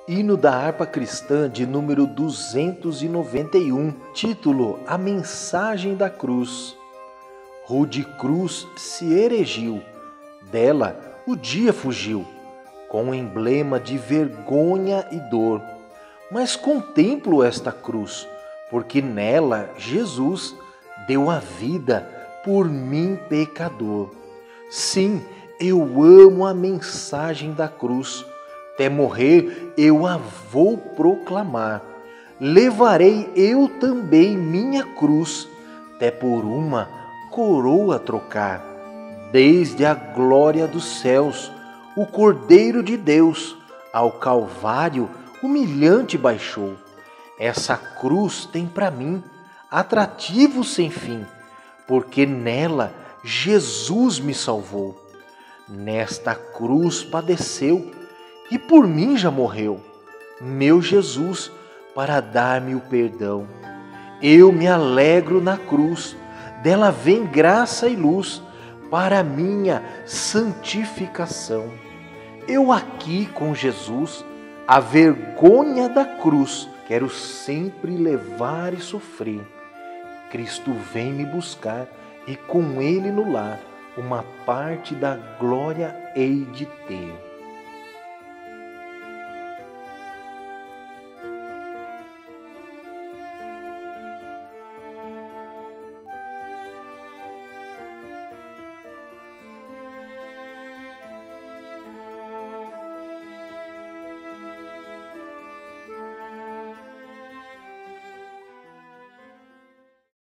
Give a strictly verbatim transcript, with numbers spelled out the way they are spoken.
Hino da harpa cristã de número duzentos e noventa e um, título A Mensagem da Cruz. Rude cruz se erigiu, dela o dia fugiu, com emblema de vergonha e dor. Mas contemplo esta cruz, porque nela Jesus deu a vida por mim pecador. Sim, eu amo a mensagem da cruz, até morrer eu a vou proclamar. Levarei eu também minha cruz, até por uma coroa trocar. Desde a glória dos céus, o Cordeiro de Deus ao Calvário humilhante baixou. Essa cruz tem para mim atrativo sem fim, porque nela Jesus me salvou. Nesta cruz padeceu e por mim já morreu, meu Jesus, para dar-me o perdão. Eu me alegro na cruz, dela vem graça e luz para a minha santificação. Eu aqui com Jesus, a vergonha da cruz, quero sempre levar e sofrer. Cristo vem me buscar e com Ele no lar, uma parte da glória hei de ter.